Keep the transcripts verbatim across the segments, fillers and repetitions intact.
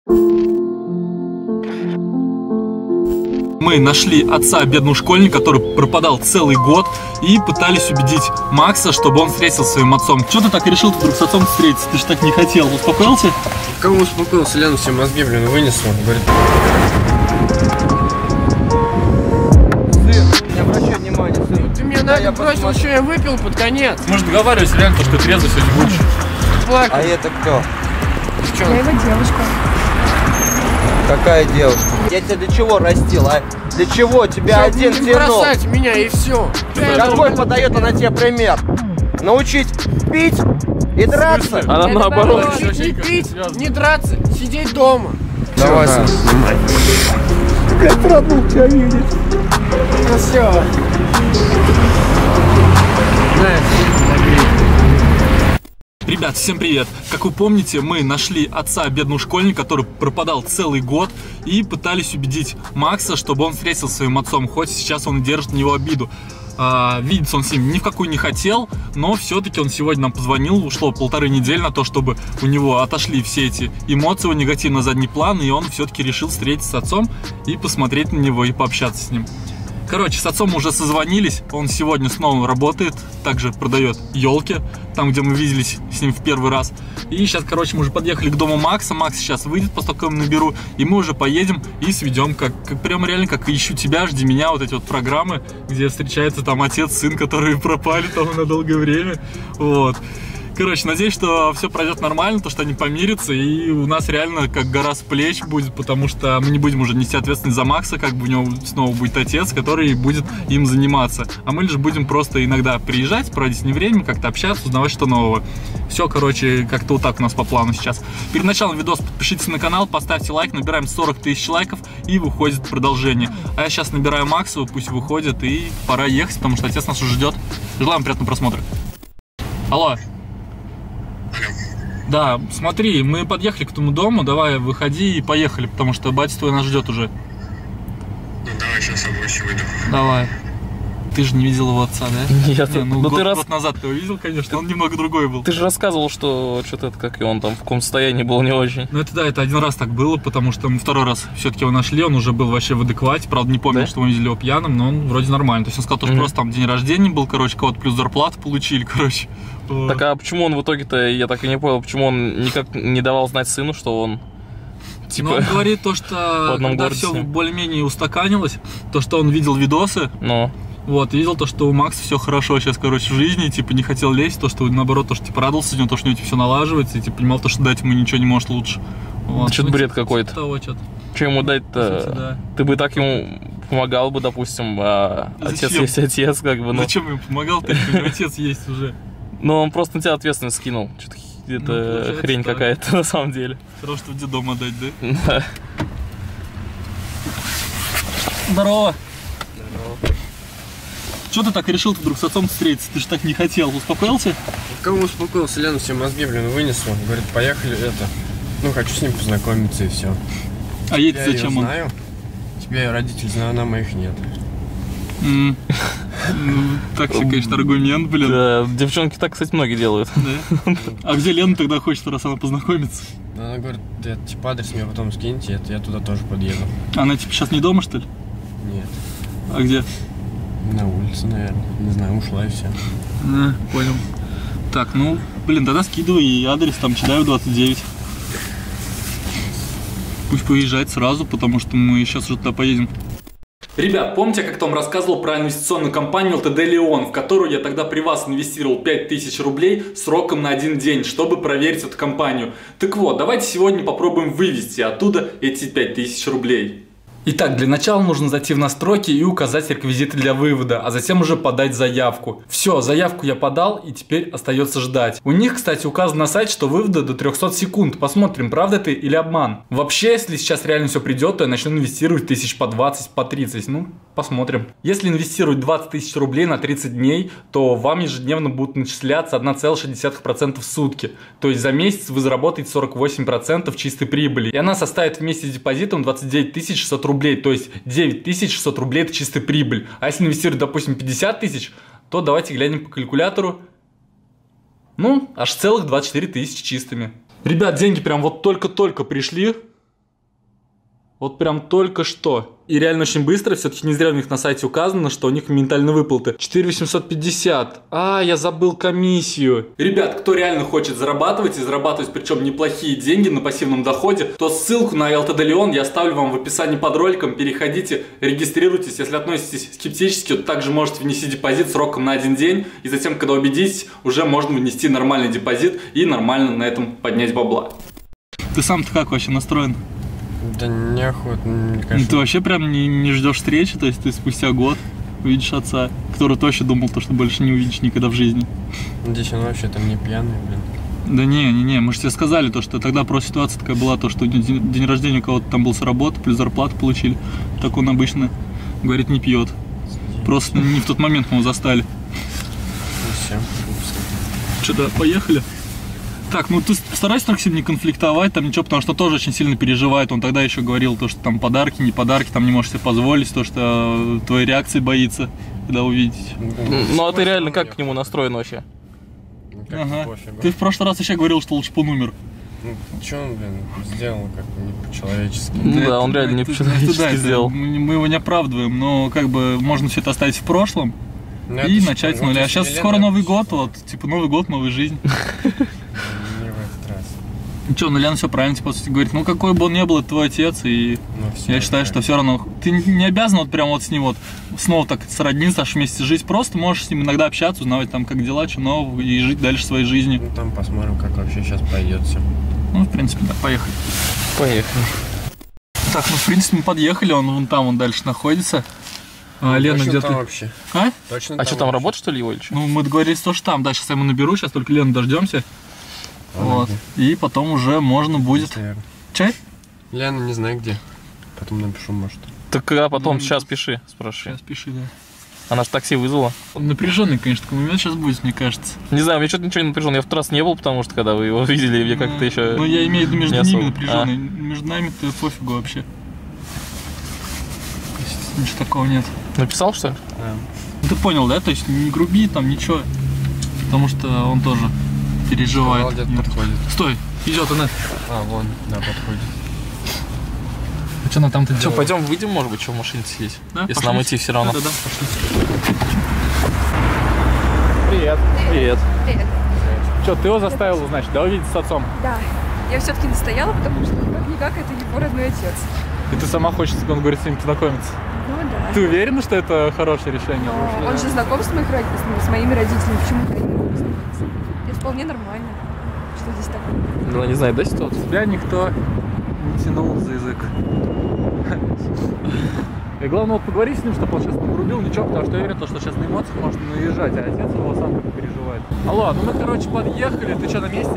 Мы нашли отца бедного школьника, который пропадал целый год, и пытались убедить Макса, чтобы он встретился со своим отцом. Чего ты так решил вдруг с отцом встретиться? Ты же так не хотел. Успокоился? Кому успокоился? Лену все мозги, блин, вынесла. Говорит... Сын, не обращай внимания, сын. Ты меня да, я бросил, что я выпил под конец. Может, договаривайся реально, что ты трезвый сегодня будешь. Плакать. А это кто? Девчонка. Я его девушка. Какая девушка? Я тебя для чего растил, а? Для чего тебя Всё, один будем тянул? бросать меня и все. Какой подает она тебе пример? Научить пить и драться? Она наоборот. Научить не пить, не драться, сидеть дома. Давай, сын, снимай. Как родной тебя видеть. Ну все. Ребят, всем привет! Как вы помните, мы нашли отца бедного школьника, который пропадал целый год, и пытались убедить Макса, чтобы он встретился со своим отцом, хоть сейчас он и держит на него обиду. А, видеться он с ним ни в какую не хотел, но все-таки он сегодня нам позвонил, ушло полторы недели на то, чтобы у него отошли все эти эмоции, его негатив на задний план, и он все-таки решил встретиться с отцом и посмотреть на него и пообщаться с ним. Короче, с отцом уже созвонились, он сегодня снова работает, также продает елки, там, где мы виделись с ним в первый раз. И сейчас, короче, мы уже подъехали к дому Макса, Макс сейчас выйдет, после того, как я наберу, и мы уже поедем и сведем, как, как прям реально, как «Ищу тебя, жди меня», вот эти вот программы, где встречается там отец, сын, которые пропали там на долгое время, вот. Короче, надеюсь, что все пройдет нормально, то, что они помирятся, и у нас реально как гора с плеч будет, потому что мы не будем уже нести ответственность за Макса, как бы у него снова будет отец, который будет им заниматься. А мы лишь будем просто иногда приезжать, проводить с ним время, как-то общаться, узнавать что нового. Все, короче, как-то вот так у нас по плану сейчас. Перед началом видоса подпишитесь на канал, поставьте лайк, набираем сорок тысяч лайков, и выходит продолжение. А я сейчас набираю Максу, пусть выходит, и пора ехать, потому что отец нас уже ждет. Желаем приятного просмотра. Алло. Да, смотри, мы подъехали к тому дому, давай выходи и поехали, потому что батя твой нас ждет уже. Ну давай, сейчас обойся, выйду. Давай. Ты же не видел его отца, да? Нет, не, ну, ну год, ты раз... год назад ты его видел, конечно, он немного другой был. Ты же рассказывал, что что-то это, как и он там в каком состоянии был не очень. Ну это да, это один раз так было, потому что мы второй раз все-таки его нашли, он уже был вообще в адеквате, правда не помню, да? Что мы видели его пьяным, но он вроде нормальный. То есть он сказал, что mm-hmm. просто там день рождения был, короче, кого-то плюс зарплату получили, короче. Так а почему он в итоге-то, я так и не понял, почему он никак не давал знать сыну, что он... Типа, ну, он говорит то, что когда все более-менее устаканилось, то, что он видел видосы, но... вот, и видел то, что у Макса все хорошо сейчас, короче, в жизни, типа, не хотел лезть, то, что, наоборот, то, что, типа, радовался за него, то, что у него все налаживается, и, типа, понимал то, что дать ему ничего не может лучше. Вот. Что-то ну, бред типа, какой-то. Того, что-то. Что ему дать-то? Да. Ты бы так ему помогал бы, допустим, а отец есть отец, как бы, ну... Зачем ему помогал? Ты отец есть уже. Ну, он просто на тебя ответственность скинул. Что-то это ну, хрень какая-то, на самом деле. Хорошо, что в детдом отдать, да? Да. Здорово. Здорово. Чего ты так решил вдруг с отцом встретиться? Ты же так не хотел. Успокоился? Кому успокоился? Лену все мозги, блин, вынесла. Говорит, поехали, это... Ну, хочу с ним познакомиться и все. А едет зачем он? Знаю. Тебя я родителей знаю, она моих нет. Mm. Ну, так себе, конечно, аргумент, блин. Да, девчонки так, кстати, многие делают. Да? А где Лена тогда хочет, раз она познакомится? Она говорит, ты, типа, адрес мне потом скиньте, я туда тоже подъеду. Она, типа, сейчас не дома, что ли? Нет. А где? На улице, наверное. Не знаю, ушла и все. А, понял. Так, ну, блин, тогда скидывай ей адрес, там, Чедаева двадцать девять. Пусть поезжает сразу, потому что мы сейчас уже туда поедем. Ребят, помните, я как-то вам рассказывал про инвестиционную компанию эл тэ дэ Леон, в которую я тогда при вас инвестировал пять тысяч рублей сроком на один день, чтобы проверить эту компанию. Так вот, давайте сегодня попробуем вывести оттуда эти пять тысяч рублей. Итак, для начала нужно зайти в настройки и указать реквизиты для вывода, а затем уже подать заявку. Все, заявку я подал, и теперь остается ждать. У них, кстати, указано на сайте, что вывода до трёхсот секунд. Посмотрим, правда это или обман. Вообще, если сейчас реально все придет, то я начну инвестировать тысяч по двадцать, по тридцать. Ну, посмотрим. Если инвестировать двадцать тысяч рублей на тридцать дней, то вам ежедневно будут начисляться одна целая шесть десятых процента в сутки. То есть за месяц вы заработаете сорок восемь процентов чистой прибыли. И она составит вместе с депозитом двадцать девять тысяч шестьсот рублей. Рублей, то есть девять тысяч шестьсот рублей это чистая прибыль. А если инвестировать, допустим, пятьдесят тысяч, то давайте глянем по калькулятору. Ну, аж целых двадцать четыре тысячи чистыми. Ребят, деньги прям вот только-только пришли. Вот прям только что. И реально очень быстро, все-таки не зря у них на сайте указано, что у них моментальные выплаты. четыре тысячи восемьсот пятьдесят. А, я забыл комиссию. Ребят, кто реально хочет зарабатывать и зарабатывать причем неплохие деньги на пассивном доходе, то ссылку на эл тэ дэ Leon я оставлю вам в описании под роликом. Переходите, регистрируйтесь. Если относитесь скептически, то также можете внести депозит сроком на один день. И затем, когда убедитесь, уже можно внести нормальный депозит и нормально на этом поднять бабла. Ты сам-то как вообще настроен? Да неохотно, мне кажется. Ты вообще прям не, не ждешь встречи, то есть ты спустя год увидишь отца, который точно думал, то, что больше не увидишь никогда в жизни. Надеюсь, он вообще там не пьяный, блин. Да не, не, не, мы же тебе сказали, то, что тогда просто ситуация такая была, то, что день, день рождения у кого-то там был с работы, плюс зарплату получили. Так он обычно, говорит, не пьет. Просто не в тот момент мы его застали. И все. Что-то, поехали? Так, ну ты старайся так сильно не конфликтовать, там ничего, потому что тоже очень сильно переживает. Он тогда еще говорил, то, что там подарки, не подарки, там не можешь себе позволить, то, что твоей реакции боится, когда увидите. Ну а ты реально как к нему настроен вообще? Ага. Ты в прошлый раз еще говорил, что лучше бы он умер. Ну, что он, блин, сделал как не по-человечески. Ну да, он реально не по-человечески сделал. Мы его не оправдываем, но как бы можно все это оставить в прошлом и начать с нуля. А сейчас скоро Новый год, вот, типа Новый год, новая жизнь. Ну что, ну Лена все правильно, типа, говорит, ну какой бы он ни был, это твой отец, и ну, я считаю, что все равно, ты не обязан вот прям вот с ним вот снова так сродниться, аж вместе жить, просто можешь с ним иногда общаться, узнавать там, как дела, что нового, и жить дальше своей жизнью. Ну там посмотрим, как вообще сейчас пойдет все. Ну, в принципе, да, поехали. Поехали. Так, ну, в принципе, мы подъехали, он вон там, он дальше находится. А, Лена где-то... вообще. А? Точно а там что, там работа, что ли, его или что? Ну, мы договорились, то, что там, да, сейчас я ему наберу, сейчас только Лену дождемся. Вот. И потом уже можно будет... Чай? Лена не знаю где. Потом напишу, может. Так когда потом, ну, сейчас пиши, спрашивай. Сейчас пиши, да. Она же такси вызвала. Напряженный, конечно, такой момент сейчас будет, мне кажется. Не знаю, мне что-то ничего не напряжен. Я в тот раз не был, потому что когда вы его видели, я как-то еще... Ну, я имею в виду между ними особо. напряженный. А? Между нами-то пофигу вообще. Ничего такого нет. Написал, что ли? Да. Ну, ты понял, да? То есть не груби там, ничего. Потому что он тоже переживает. Подходит. Стой, идет она. А, вон, да, подходит. А что она там-то делает? Что, пойдем выйдем, может быть, что в машине сидеть? Да, если пошли. нам идти все равно. Да, да, да, пошли. Привет. Привет. Привет. Что, ты его заставила, значит, да, увидеть с отцом? Да. Я все-таки настояла, потому что как-никак это его родной отец. И ты сама хочешь, он говорит, с ним познакомиться? Ну да. Ты уверена, что это хорошее решение? Но он же знаком с, моих род... с моими родителями, почему я не могу знакомиться? Это вполне нормально. Что здесь такое? Ну, не знаю, да, ситуация? Тебя никто не тянул за язык. И главное, вот поговори с ним, чтобы он сейчас не грубил, ничего, потому что я уверен, что сейчас на эмоциях может наезжать, а отец его сам переживает. Алло, ну мы, короче, подъехали, ты что, на месте?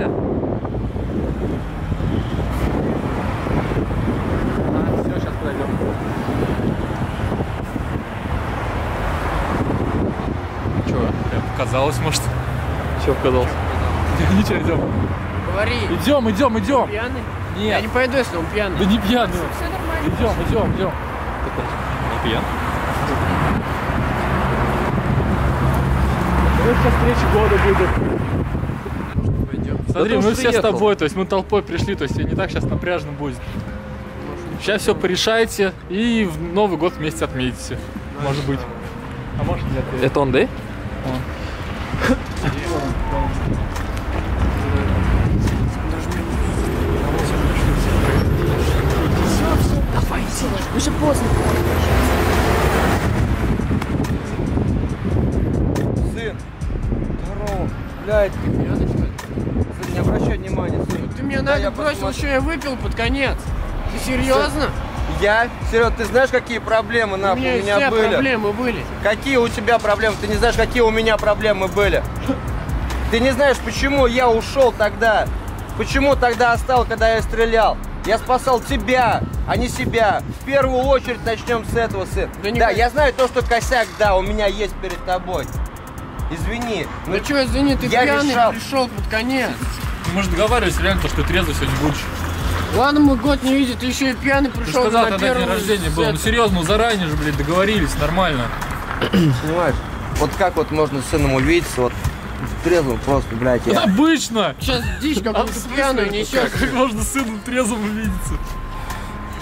А, все, сейчас подойдем. Че, показалось, может? Че показалось? Ничего, идем. Говори. Идем, идем, идем. Пьяный? Нет. Я не пойду, если он пьяный. Да не пьяный. Все нормально. Идем, идем, идем. Не пьян? Вот сейчас встреча года будет. Пойдем. Смотри, Да ты мы уж все приехал. с тобой, то есть мы толпой пришли, то есть тебе не так сейчас напряжно будет. Сейчас все порешайте и в Новый год вместе отметите. Может быть. А может нет. Это он, да? Он. Давайте, уже поздно. Сын, здорово. Блядь, Ты пьяный, что ли? сын, не обращай внимания, сын. Ты меня Да, надо я бросил, посмотрю. что я выпил под конец. Ты серьезно? Я? Серег, ты знаешь, какие проблемы У нахуй у меня меня все были? проблемы были. Какие у тебя проблемы? Ты не знаешь, какие у меня проблемы были? Ты не знаешь, почему я ушел тогда? Почему тогда остал, когда я стрелял? Я спасал тебя, а не себя. В первую очередь начнем с этого, сын. Да не Да, хочу. я знаю то, что косяк, да, у меня есть перед тобой. Извини. Ну что, извини, ты я пьяный решал. пришел под конец. Мы же договаривались реально, то, что ты трезвый сегодня будешь. Ладно, мы год не видят, ты еще и пьяный Ты пришел сказал, на тогда первый день рождения был. Ну это. серьезно, ну заранее же, блядь, договорились, нормально. Понимаешь? Вот как вот можно с сыном увидеться, вот трезвым просто, блядь, я... Обычно! Сейчас дичь какую-то пьяную несешь. Как можно с сыном трезвым увидеться?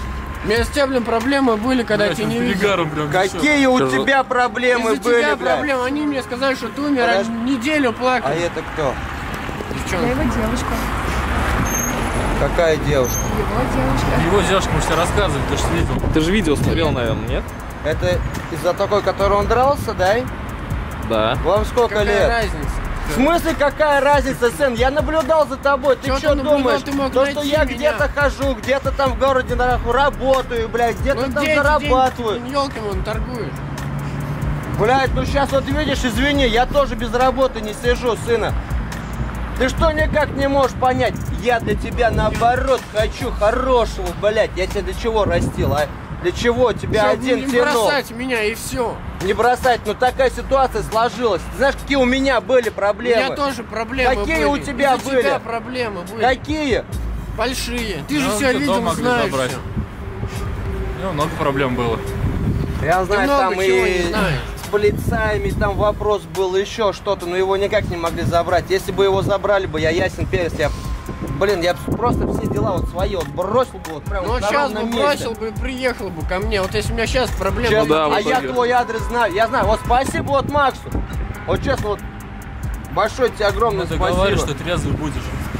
У меня с тебя, блин, проблемы были, когда я тебя не видел. Какие у тебя проблемы Из-за были, тебя блядь? проблемы. Они мне сказали, что ты умер, а Подожди. неделю А плакали. это кто? Я Девчонка. его девушка. Какая девушка? Его девушка. Его девушка, может, тебе рассказывать, ты же видел. Ты же видео смотрел, наверное, нет? Это из-за такой, который он дрался, да? Да. Вам сколько Какая лет? разница? В смысле, какая разница, сын? Я наблюдал за тобой. Ты Чё что ты наблюдал? думаешь? Ты мог То, найти что я меня. где-то хожу, где-то там в городе нахуй работаю, блядь, где-то Ну там где эти зарабатываю. деньги? Ёлками он торгует. Блядь, ну сейчас вот видишь, извини, я тоже без работы не сижу, сына. Ты что никак не можешь понять? Я для тебя наоборот хочу хорошего, блядь. Я тебя для чего растил, а? Для чего тебя Всё, один не тянул? бросать меня и все. Не бросать, ну такая ситуация сложилась. Ты знаешь, какие у меня были У проблемы? меня тоже проблемы Какие были. у тебя Из-за были? тебя проблемы были. Какие? Большие. Ты же Ну, все ты видел, дома могли знаешь. забрать. всё. У него много проблем было. Я знаю, много там чего и не знаешь. с полицаями там вопрос был, еще что-то, но его никак не могли забрать. Если бы его забрали бы, я ясен перец, я, блин, я просто все дела вот свои вот бросил бы вот прямо Ну вот на сейчас бы ровном месте. бросил бы и приехал бы ко мне. Вот если у меня сейчас проблемы. Честно, да, а в я итоге. твой адрес знаю, я знаю. Вот спасибо вот Максу. Вот честно, вот большое тебе огромное Ты спасибо. говоришь, что трезвый будешь.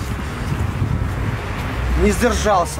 Не сдержался.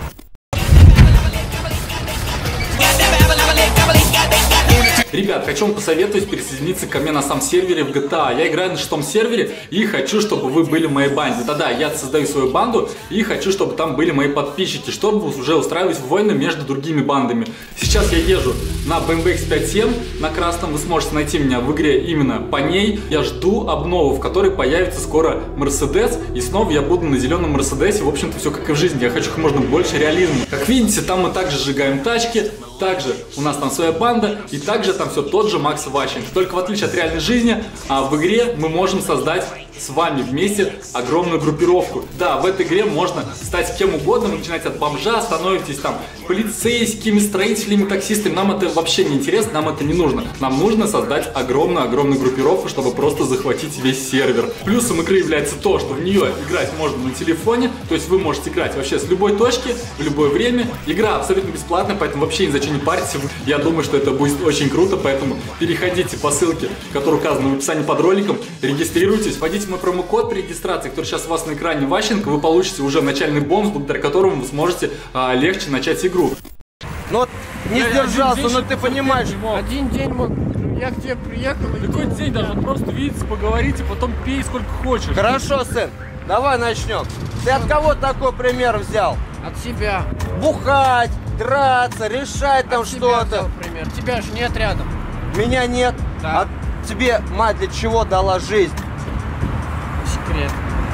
Ребят, хочу вам посоветовать присоединиться ко мне на сам сервере в джи ти эй. Я играю на шестом сервере и хочу, чтобы вы были в моей банде. Да-да, я создаю свою банду и хочу, чтобы там были мои подписчики, чтобы уже устраивать войны между другими бандами. Сейчас я езжу на бэ эм вэ икс пять семь, на красном вы сможете найти меня в игре именно по ней. Я жду обнову, в которой появится скоро Мерседес, и снова я буду на зеленом Мерседесе. В общем-то, все как и в жизни. Я хочу как можно больше реализма. Как видите, там мы также сжигаем тачки, также у нас там своя банда, и также там все тот же Макс Ващенко. Только в отличие от реальной жизни, а в игре мы можем создать с вами вместе огромную группировку. Да, в этой игре можно стать кем угодно, вы начинаете от бомжа, становитесь там полицейскими, строителями, таксистами. Нам это вообще не интересно, нам это не нужно. Нам нужно создать огромную-огромную группировку, чтобы просто захватить весь сервер. Плюсом игры является то, что в нее играть можно на телефоне, то есть вы можете играть вообще с любой точки, в любое время. Игра абсолютно бесплатная, поэтому вообще ни за что не парьтесь. Я думаю, что это будет очень круто, поэтому переходите по ссылке, которая указана в описании под роликом, регистрируйтесь, вводите мой промокод при регистрации, который сейчас у вас на экране Ващенко, вы получите уже начальный бонус, благодаря которому вы сможете а, легче начать игру. Ну вот не Я сдержался, один день но ты понимаешь. не мог. Один день мог. Я к тебе приехал. и Какой ты- день даже, вот просто видите, поговорите, потом пей сколько хочешь. Хорошо, сын, давай начнем. Ты от кого такой пример взял? От себя. Бухать, драться, решать там От себя что-то. взял пример. Тебя же нет рядом. Меня нет. Да. А тебе мать для чего дала жизнь? Секрет.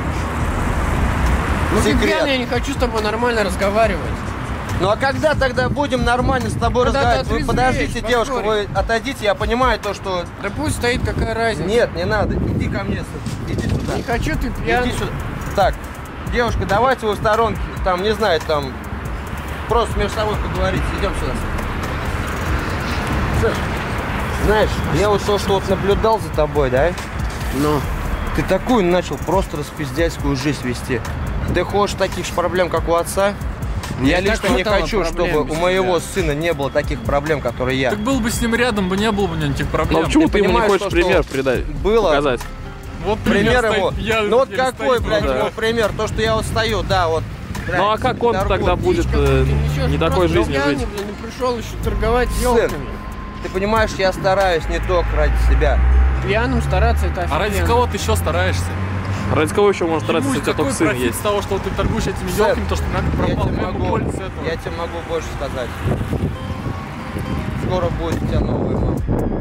Ну ты Секрет. пьяный, я не хочу с тобой нормально разговаривать. Ну а когда тогда будем нормально с тобой Когда ты разговаривать? Вы отрезвеешь, подождите, девушка, вы поспорим. отойдите, я понимаю то, что... Да пусть стоит, какая разница. Нет, не надо, иди ко мне, сын, иди сюда. Не хочу, ты пьяный. Иди сюда. Так, девушка, давайте вы в сторонке, там, не знаю, там, просто между собой поговорите. Идем сюда. Сын, знаешь, я вот то, что вот наблюдал за тобой, да? Ну. Ты такую начал просто распиздяйскую жизнь вести. Ты хочешь таких же проблем, как у отца? Я Мне лично так не хватало хочу, проблем чтобы у без моего тебя. сына не было таких проблем, которые я. Так был бы с ним рядом, бы не было бы никаких Ну проблем. а почему Ты ты ему не понимаешь, хочешь то, пример что передать? было? Показать? Вот Пример стоит его. пьяный, Ну вот еле какой, стоит, блядь, да. его пример? То, что я вот стою, да, вот. Ну а как он торгую. тогда будет Птичка, э, ты несешь не такой просто жизнью пьяный, жить? блин, и пришел еще торговать Сын. елками. Ты понимаешь, я стараюсь не только ради себя. Пьяным стараться это А ради офигенно. кого ты еще стараешься? Ради кого еще можно стараться, Ему если у тебя какой только сын профит есть? с того, что ты торгуешь этими Сын, елками, то, что надо Я пропал, тебе ему могу, польза с этого. я тебе могу больше сказать. Скоро будет у тебя новая мама.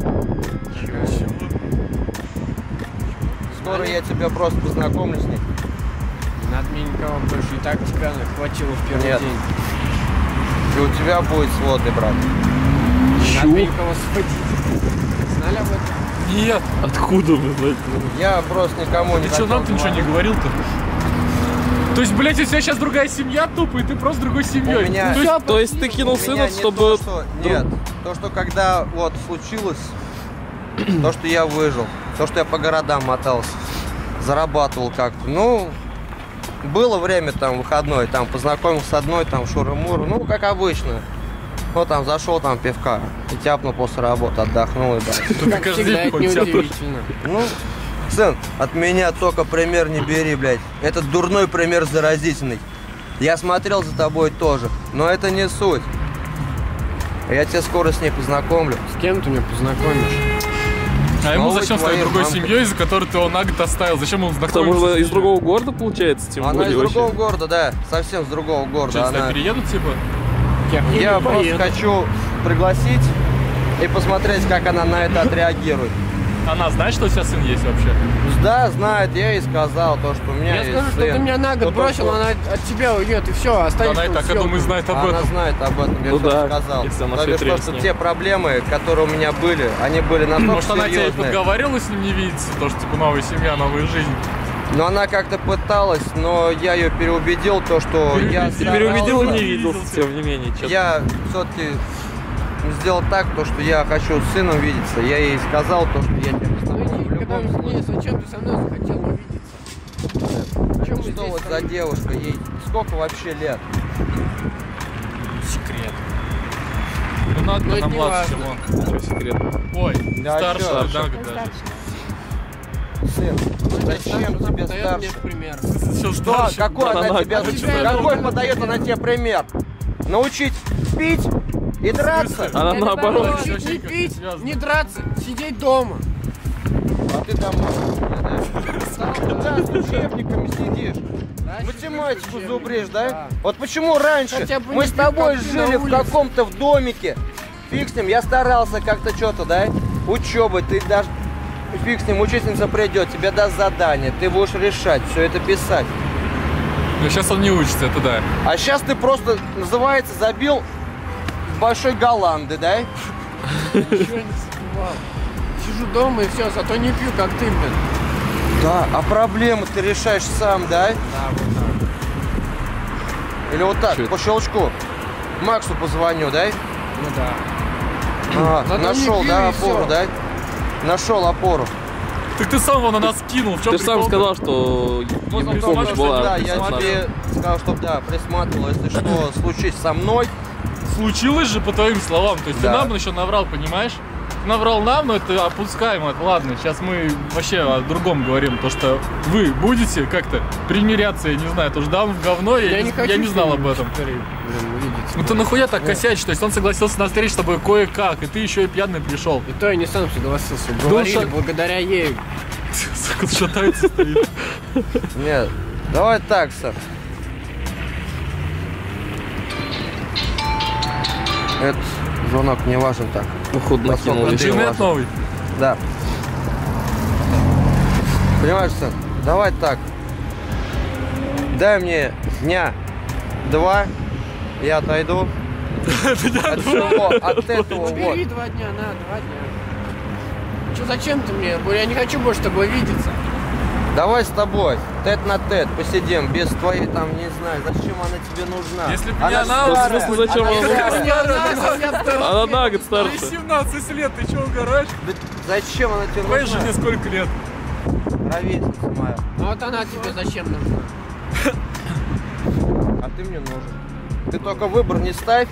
Скоро я тебя просто познакомлю с ней. Надо мне никого больше, и так тебя хватило в первый Нет. день. И у тебя будет сводный брат. Не надо мне никого сводить. Знали об этом? Нет, Откуда вы знаете? Я просто никому не ты что, хотел нам ты ничего не помогать. говорил-то? То есть, блядь, у тебя сейчас другая семья тупо, и ты просто другой семьей. У меня- То есть, То есть ты кинул У меня сына, не чтобы... то, что- Нет, то, что когда вот случилось, то, что я выжил, то, что я по городам мотался, зарабатывал как-то, ну, было время там выходной, там познакомился с одной, там шуры-муры, ну, как обычно. Ну, там зашел, там пивка, и тяпнул после работы, отдохнул и дальше. Как всегда, это неудивительно. Ну, сын, от меня только пример не бери, блядь. Этот дурной пример заразительный. Я смотрел за тобой тоже, но это не суть. Я тебя скоро с ней познакомлю. С кем ты меня познакомишь? А ему Новой зачем стать твоей другой мамкой. семьей, из-за которой ты его на год оставил? Зачем он Потому знакомиться? что из другого города, получается, тем Она более из другого вообще. города, да, совсем с другого города. Что, Она... сюда переедут, типа? Я, Я не просто поеду. хочу пригласить и посмотреть, как она на это отреагирует. Она знает, что у тебя сын есть вообще? Да, знает, я ей сказал, то, что у меня Я есть скажу, что сын. ты меня на год Ну, бросил, то, что- она от тебя уйдет, и все, останется. Она и так, я думаю, знает об Она этом. знает об этом, я Ну всё да, сказал. если она То всё бишь, трёт то, с что ним. те проблемы, которые у меня были, они были настолько Может, она тебя и серьезные. подговорила с ним не видеться, то, что типа новая семья, новая жизнь. Но она как-то пыталась, но я ее переубедил, то, что я Переубедил. старался. Переубедил и не Виделся. виделся, тем не менее. чё-то. Я все-таки сделал так, то, что я хочу с сыном видеться. Я ей сказал то, что я тебя Ну познакомлю в иди, когда любом случае. мне, зачем ты со мной захотел увидеться? Чем мы Что здесь вот с за тобой? девушка? Ей сколько вообще лет? Секрет. Ну, надо, Ну, это она не младше, чем важно. он. Чё, секрет? Ой, Да, старше, чё? да, Он даже. старше. Сын, Ну, зачем она тебе подает старше? мне в пример. Всё Что? старше. Какой Да, она она- тебя... а тебя Какой это- подает она тебе пример? Научить пить и драться? Она Я наоборот. наоборот, Всё, не Женька, пить, связано. не драться, сидеть дома. А ты домой, да? Да, с учебниками сидишь. Математику зубришь, да? Вот почему раньше Хотя бы мы не с тобой пить, как ты на жили в улице. каком-то в домике. Фиг с ним, я старался как-то что-то, да? Учебы, ты даже... Фиг с ним, учительница придет, тебе даст задание, ты будешь решать, все это писать. Но сейчас он не учится, это да. А сейчас ты просто, называется, забил в большой Голланды, да? Ничего не забывал. Сижу дома и все, зато не пью, как ты, блин. Да, а проблемы ты решаешь сам, да? Да, вот так. Или вот так, Чё это? по щелчку. Максу позвоню, да? Ну да. А, Зато не нашел, пью, да, и опору, всё. да? Нашел опору. Так ты сам его на нас кинул, в чем Ты же сам сказал, что Ну, ему ну, помощь смотри, была. Да, от я нас. тебе сказал, чтобы, да, присматривал, если что случись со мной. Случилось же по твоим словам, то есть Да. ты нам еще наврал, понимаешь? Наврал нам, но это опускаемо, это ладно. Сейчас мы вообще о другом говорим, то что вы будете как-то примиряться, я не знаю, то что дам в говно, я, Я не, не хочу я не знал с об ним этом. скорее, блин, увидеться. Ну ты нахуя так косячишь, то есть он согласился на встречу с тобой кое-как, и ты еще и пьяный пришел. И то я не сам согласился. Говорили, ша- благодаря ей. Сука, шатается стоит. Нет, давай так, сэр. Это звонок не важен так. Походу накинул Насколько еще. ты- Интернет новый. Да. Понимаешь, сын, давай так. Дай мне дня два, я отойду. От всего, от этого вот. Бери два дня, на, два дня. Че, зачем ты мне? Я не хочу больше с тобой видеться. Давай с тобой, тет на тет, посидим, без твоей там, не знаю, зачем она тебе нужна. Если б не она она, старая, в смысле, зачем она она старая. Она на год Ей старше. семнадцать лет, ты чего угораешь? Да зачем она тебе Твоей нужна? жене сколько лет? Ровесница моя, Ну вот она тебе зачем нужна? а ты мне нужен. Ты только выбор не ставь.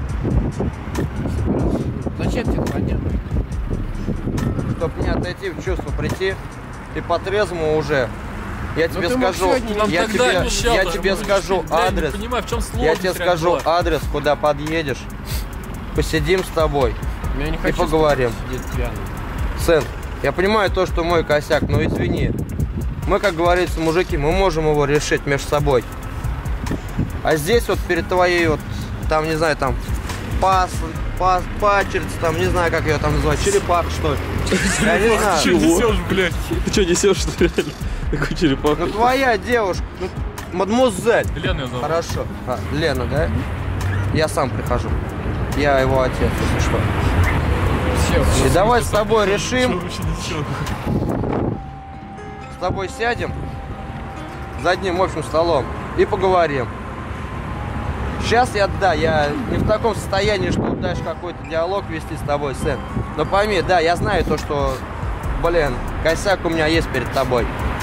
Зачем тебе два дня? Чтобы не отойти в чувство, прийти и по-трезвому уже. Я тебе ты мог скажу, сегодня Нам я тогда тебе, обещал, я даже тебе можешь скажу сказать, да, я адрес, Не понимаю, в чем сложность. я тебе реально скажу была. адрес, куда подъедешь, посидим с тобой Я не и хочу поговорим. сидеть пьяным. Сын, я понимаю то, что мой косяк, но извини. Мы, как говорится, мужики, мы можем его решить между собой. А здесь вот перед твоей вот, там, не знаю, там, пас, пас, пачерица, там, не знаю, как ее там называть, черепаха, что ли. Я не Ты знаю. что несешь, блядь? Ты что, несешь, что ли? Такой черепах. Ну твоя девушка, ну, мадемуазель. Лена ее зовут. Хорошо. А, Лена, да? Я сам прихожу. Я его отец, если что. Все. И давай с тобой Что решим, вообще несешь? с тобой сядем за одним общим столом и поговорим. Сейчас я, да, я не в таком состоянии, чтобы дальше какой-то диалог вести с тобой, сын. Но пойми, да, я знаю то, что, блин, косяк у меня есть перед тобой.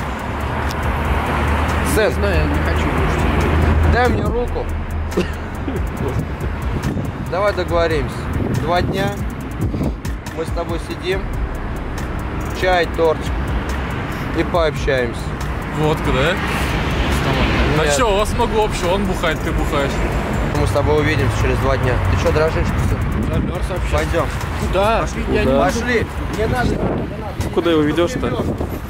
Сын, Знаю, я не хочу больше. дай мне руку. давай договоримся. Два дня мы с тобой сидим, чай, тортик и пообщаемся. Водка, да? А Нет. что, у вас много общего, он бухает, ты бухаешь. Мы с тобой увидимся через два дня. Ты что, дрожишь? Пойдем. Куда? Пошли, я не Куда? Пошли. Не надо. Куда его ведешь-то?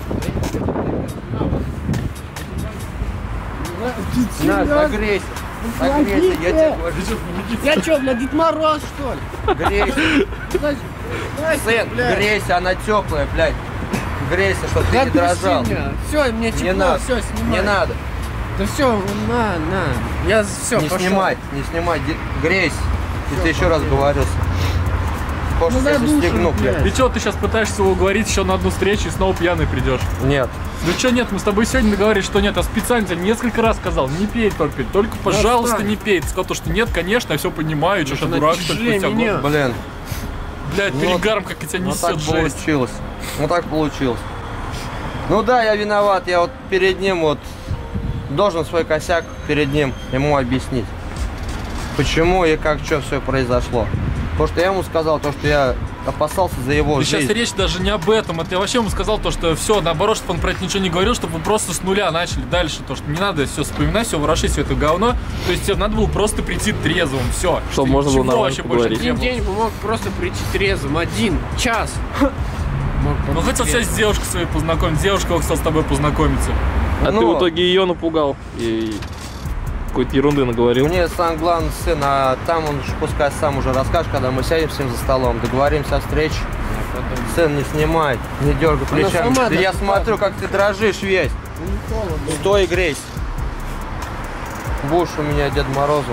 На, согрейся. Согрейся, я тебе говорю. Я что, на Дед Мороз, что ли? Грейся. Сын, грейся, она теплая, блядь. Грейся, чтобы ты не дрожал. Все, мне тепло, Не надо. все, снимай. Не надо. Да все, на, на. Я все, Не пошел. снимай, не снимай. Ди- Грейся. И ты еще раз говорю. Может, Ну, я задушим, стегну, блядь. блядь. И что, ты сейчас пытаешься его уговорить еще на одну встречу и снова пьяный придешь? Нет. Ну что нет, мы с тобой сегодня договорились, что нет, а специально тебе несколько раз сказал, не пей только, только, пожалуйста, отстань. не пей. Ты сказал, то, что нет, конечно, я все понимаю, что, что на дурак, что ли, тяжелее у тебя меня. год. Блин. Блядь, Ну, перегаром, как и тебя Ну так несет жесть. получилось. Ну так получилось. Ну да, я виноват. Я вот перед ним вот должен свой косяк перед ним ему объяснить. Почему и как, что все произошло. Потому что я ему сказал то, что я опасался за его Да жизнь. сейчас речь даже не об этом, это я вообще ему сказал то, что все, наоборот, чтобы он про это ничего не говорил, чтобы вы просто с нуля начали дальше, то, что не надо все вспоминать, все ворошить, все это говно, то есть тебе надо было просто прийти трезвым, все. Чтобы можно было нормально поговорить. Один день мог просто прийти трезвым, один час. Мог Ну побыть хотел сейчас с девушкой своей познакомиться, девушка хотел с тобой познакомиться. А Ну. ты в итоге ее напугал и какой-то ерунды наговорил. Мне сам главный сын, а там он ж пускай сам уже расскажет, когда мы сядем с ним за столом, договоримся о встрече. Сын, не снимай, не дергай плечами. сама Да я даже смотрю, как ты дрожишь весь. Стой и грейся. Будешь у меня Дед Морозу.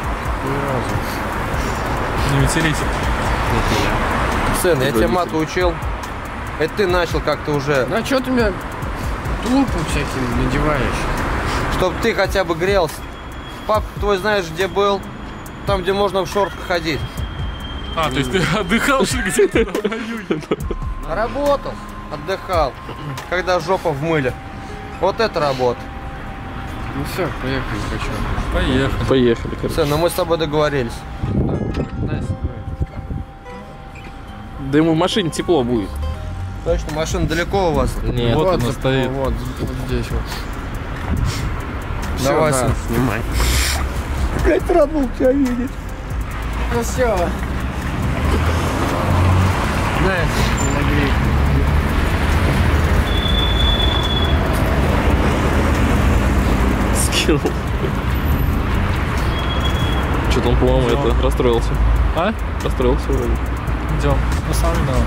Не матерись. Сын, я тебя мату учил. Это ты начал как-то уже. А что ты меня тулупу всяким надеваешь? Чтоб ты хотя бы грелся. Пап твой знаешь, где был? Там, где можно в шортах ходить. А, то есть ты отдыхал, что ли, где-то на юге? Работал, отдыхал. Когда жопа в мыле. Вот это работа. Ну все, поехали, хочу. Поехали. Поехали, короче. Сын, ну мы с тобой договорились. Да ему в машине тепло будет. Точно, машина далеко у вас? Нет. Вот она за- стоит. Вот, вот здесь вот. Давай, Всё, сын. да, снимай. Блять, рад был тебя видеть. Ну все. Знаешь, нагрей. Скинул. Что-то он, по-моему, Всё. это расстроился. А? Расстроился вроде. Идем. Ну сам виноват.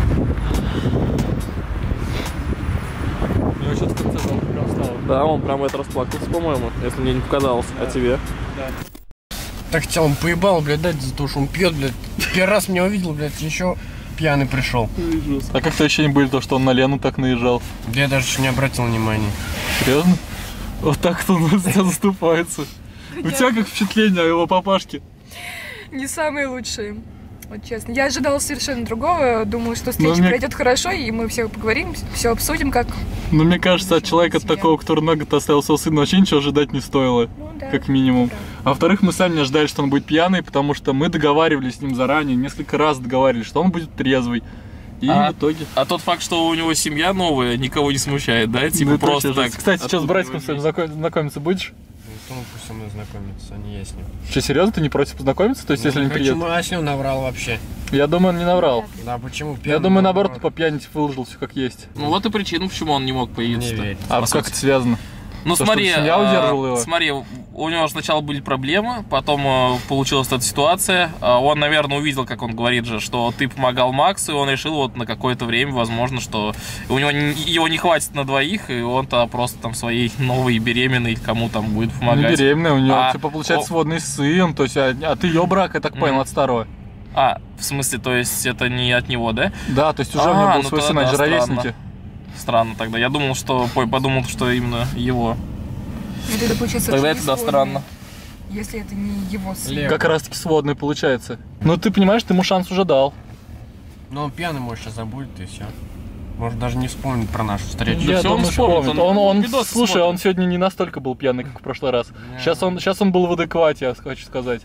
У него что-то в конце там прям стало. Да, он прям это расплакался, по-моему, если мне не показалось. А тебе? Так хотел, он поебал, блядь, дать за то, что он пьет, блядь. Первый раз меня увидел, блядь, еще пьяный пришел. А как-то ощущение были, то, что он на Лену так наезжал. Да я даже еще не обратил внимания. Серьезно? Вот так-то он за тебя заступается. У тебя как впечатление о его папашке? Не самые лучшие. Вот честно. Я ожидала совершенно другого. Думала, что Ну, встреча мне- пройдет хорошо, и мы все поговорим, все обсудим, как. Ну, мне кажется, от человека такого, который на год оставил своего сына, вообще ничего ожидать не стоило. Ну да. Как минимум. правда. А во-вторых, мы сами не ожидали, что он будет пьяный, потому что мы договаривались с ним заранее, несколько раз договаривались, что он будет трезвый. И А- в итоге... А тот факт, что у него семья новая, никого не смущает, да? Типа Ну, это просто вообще так. жесть. Кстати, сейчас с Откуда братиком его своим есть? знаком- знакомиться будешь? Ну, пусть со мной знакомится, а не я с ним. Что, серьезно, ты не против познакомиться? То есть, если Ну, не приедет? Почему Асню наврал вообще? Я думаю, он не наврал. Да, почему? Я думаю, наоборот, по пьяни выложил все как есть. Ну вот и причина, почему он не мог Не появиться. верь. А как это связано? Ну То, смотри, чтобы семья а, удерживала его? смотри, у него сначала были проблемы, потом а, получилась эта ситуация. А, Он, наверное, увидел, как он говорит же, что ты помогал Максу, и он решил вот на какое-то время, возможно, что у него не- его не хватит на двоих, и он тогда просто там своей новой беременной кому там будет Не помогать. беременная, у нее, А, типа, получается, о- сводный сын, то есть, а, от ее брака, я так понял, Мгм. от старого. А, в смысле, то есть это не от него, да? Да, то есть уже у А, него был ну свой тогда сын, они да, же странно. ровесники. Странно тогда. Я думал, что, ой, подумал, что именно его. Вот это получается Тогда очень это да, несложно, странно. если это не его сын. Лев. Как раз таки сводный получается. Ну, ты понимаешь, ты ему шанс уже дал. Ну, он пьяный, может, сейчас забудет, и все. Может, даже не вспомнит про нашу встречу. Да Я всё, он думаю, вспомнит, вспомнит. он Он, он, видосы слушай, смотрит. он сегодня не настолько был пьяный, как в прошлый раз. Сейчас он, сейчас он был в адеквате, я хочу сказать.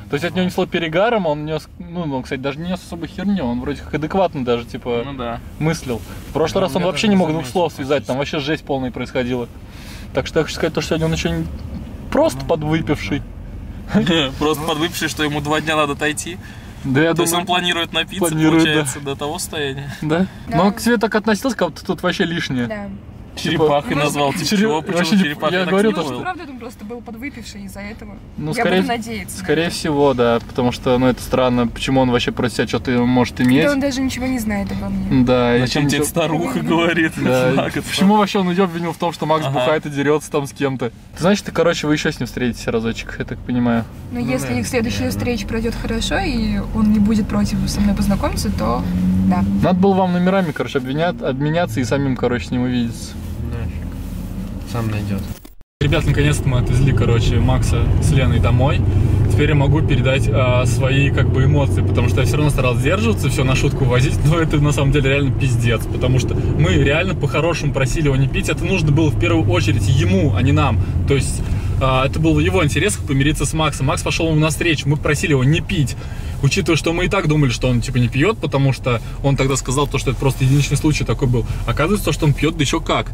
То есть от него несло перегаром, он нес, ну, он, кстати, даже не нес особо херню, он вроде как адекватно даже, типа, Ну да. мыслил. В прошлый Да, раз он я вообще даже не не мог двух заметил слов связать, там практически. вообще жесть полная происходила. Так что я хочу сказать, то, что сегодня он еще не просто подвыпивший. Просто подвыпивший, что ему два дня надо отойти. Да, я То есть он думаю, планирует напиться, планирует, получается, до того состояния. да. Да. Но он к тебе так относился, как будто тут вообще лишнее. Да. Черепахой Типа, назвал. ну, Типа, череп- чего? Почему вообще не- черепахой я так говорю не то, было? что- Правда, он просто был подвыпивший из-за этого. Ну, Я скорее, буду надеяться. скорее на всего, да, потому что, ну, это странно, почему он вообще против себя что-то может это. иметь. Да он даже ничего не знает обо мне. Да, и Зачем тебе ничего- старуха говорит? Да, Знак это. почему вообще он ее обвинил в том, что Макс Ага. бухает и дерется там с кем-то? Значит, ты, короче, вы еще с ним встретитесь разочек, я так понимаю. Но если их следующая встреча пройдет хорошо, и он не будет против со мной познакомиться, то да. Надо было вам номерами, короче, обвинят, обменяться и самим, короче, с ним увидеться. Нафиг. Сам найдет. Ребят, наконец-то мы отвезли, короче, Макса с Леной домой. Теперь я могу передать а, свои, как бы, эмоции, потому что я все равно старался сдерживаться, все на шутку возить, но это на самом деле реально пиздец, потому что мы реально по-хорошему просили его не пить, это нужно было в первую очередь ему, а не нам. То есть а, это было в его интересах помириться с Максом. Макс пошел ему навстречу, мы просили его не пить, учитывая, что мы и так думали, что он типа не пьет, потому что он тогда сказал, то, что это просто единичный случай такой был. Оказывается, что он пьет, да еще как.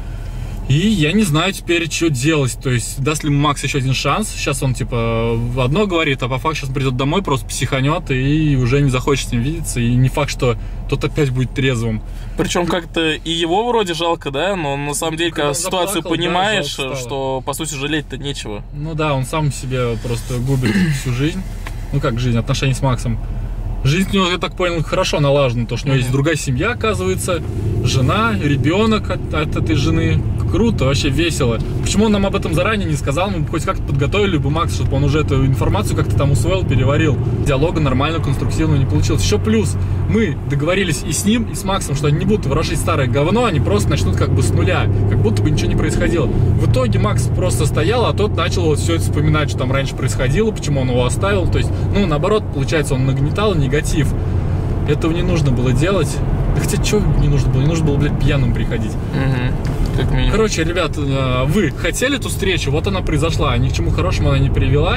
И я не знаю теперь, что делать. То есть, даст ли Макс еще один шанс. Сейчас он, типа, одно говорит, а по факту сейчас придет домой, просто психанет и уже не захочет с ним видеться. И не факт, что тот опять будет трезвым. Причем как-то и его вроде жалко, да, но на самом деле, когда Когда ситуацию заплакал, да, понимаешь, жалко стало. что, по сути, жалеть-то нечего. Ну да, он сам себе просто губит всю жизнь. Ну как жизнь, отношения с Максом. Жизнь у него, я так понял, хорошо налажена, потому что у него есть другая семья, оказывается, жена, ребенок от, от этой жены. Круто, вообще весело. Почему он нам об этом заранее не сказал? Мы бы хоть как-то подготовили бы Макса, чтобы он уже эту информацию как-то там усвоил, переварил. Диалога нормально, конструктивного не получилось. Еще плюс, мы договорились и с ним, и с Максом, что они не будут ворошить старое говно, они просто начнут как бы с нуля, как будто бы ничего не происходило. В итоге Макс просто стоял, а тот начал вот все это вспоминать, что там раньше происходило, почему он его оставил. То есть, ну, наоборот, получается, он нагнетал негатив. Этого не нужно было делать. Да хотя, что не нужно было? Не нужно было, блядь, пьяным приходить. Угу. Как минимум. Короче, ребят, вы хотели эту встречу, вот она произошла. Ни к чему хорошему она не привела.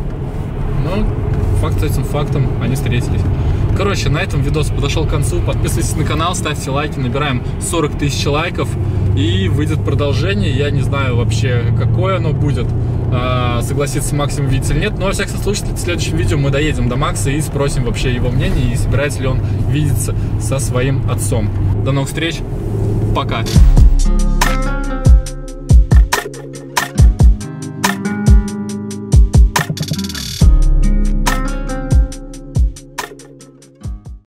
Но факт с этим фактом они встретились. Короче, на этом видос подошел к концу. Подписывайтесь на канал, ставьте лайки. Набираем сорок тысяч лайков. И выйдет продолжение. Я не знаю вообще, какое оно будет. Согласится с Максом видеться или нет. Но, во всяком случае, в следующем видео мы доедем до Макса и спросим вообще его мнение. И собирается ли он видеться со своим отцом. До новых встреч. Пока.